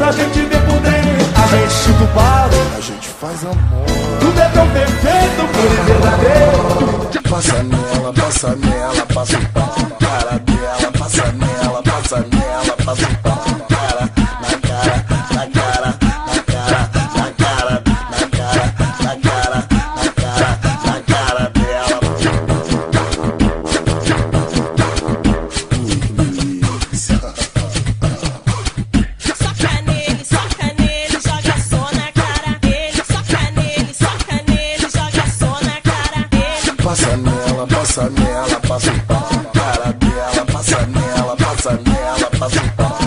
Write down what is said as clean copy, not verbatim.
a gente vê por dentro, a gente chuta o pau, A gente faz amor. tudo é tão perfeito, puro e verdadeiro. Passa nela, passa nela, passa o pau na cara dela. Passa nela, passa nela, passa o pau na cara, na cara, na cara, na cara, na cara, na cara, na cara, na cara, na cara dela. Soca nele, joga só na cara dele. Soca nele, joga só na cara dele. Passa nela, passa nela, passa o pau na cara dela. Passa nela, passa nela, passa o pau.